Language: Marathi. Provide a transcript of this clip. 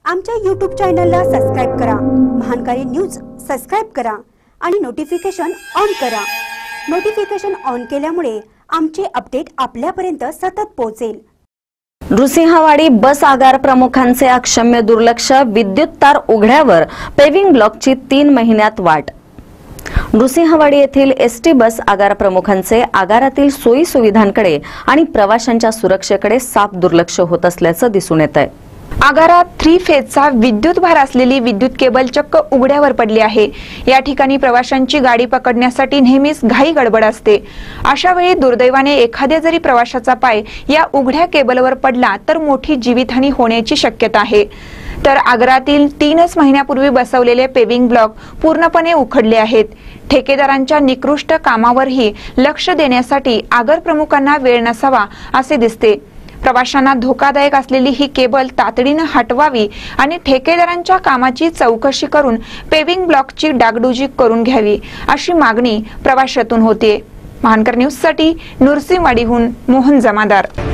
आमच्या YouTube चॅनलला सबस्क्राइब करा, महानकारी न्यूज सबस्क्राइब करा आणि नोटिफिकेशन ऑन करा। नोटिफिकेशन ऑन केल्यामुळे आमचे अपडेट आपल्यापर्यंत सतत पोहोचेल। नृसिंहवाडी बस आगार प्रमुखांचे अक्षम्य दुर्लक्ष, विद्युत तार उघड्यावर पेविंग ब्लॉकची 3 महिन्यात वाट। नृसिंहवाडी येथील एसटी बस आगार प्रमुखांचे आगारातील सोयी सुविधांकडे आणि प्रवाशांच्या सुरक्षेकडे साफ दुर्लक्ष होत असल्याचं दिसून येत आहे। आगारात 3 फेजचा विद्युत भार असलेली विद्युत केबल चक्क उघड्यावर पडली आहे। या ठिकाणी प्रवाशांची गाडी पकडण्यासाठी नेहमीच घाई गडबड असते। अशा वेळी दुर्दैवाने एखाद्या जरी प्रवाशाचा पाय या उघड्या केबलवर पडला तर मोठी जीवितहानी होण्याची शक्यता आहे। तर आगारातील 3 महिन्यापूर्वी बसवलेले पेविंग ब्लॉक पूर्णपणे उखडले आहेत। ठेकेदारांच्या निकृष्ट कामावरही लक्ष देण्यासाठी आगार प्रमुखांना वेळ नसावा असे दिसते। प्रवाशांना धोकादायक असलेली ही केबल तातडीने हटवावी आणि ठेकेदारांच्या कामाची चौकशी करून पेविंग ब्लॉकची डागडुजी करून घ्यावी अशी मागणी प्रवाशातून होते। महानकर न्यूज साठी नृसिंहवाडीहून मोहन जमादार।